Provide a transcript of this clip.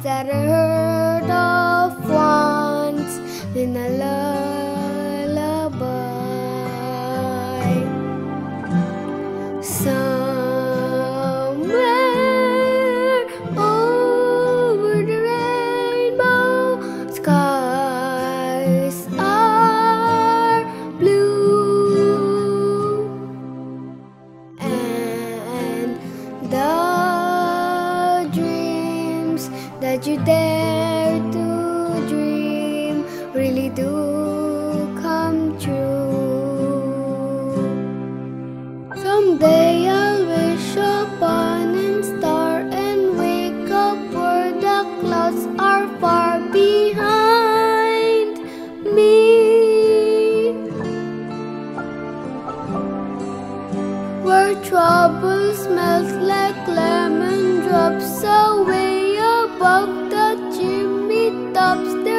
that I heard of once in a lullaby. Somewhere over the rainbow, skies are blue, and the dreams that you dare to dream really do come true. Someday I'll wish upon a star and wake up where the clouds are far behind me, where troubles melt like lemon drops away above the chimney tops.